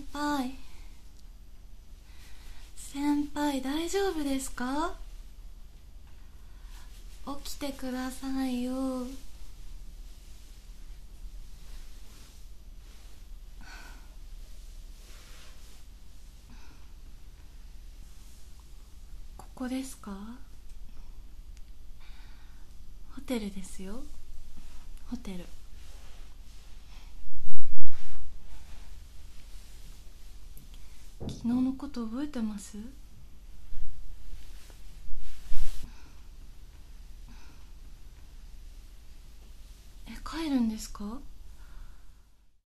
輩、先輩大丈夫ですか？起きてくださいよ。ここですか？ホテルですよ、ホテル。昨日のこと覚えてます？帰るんですか？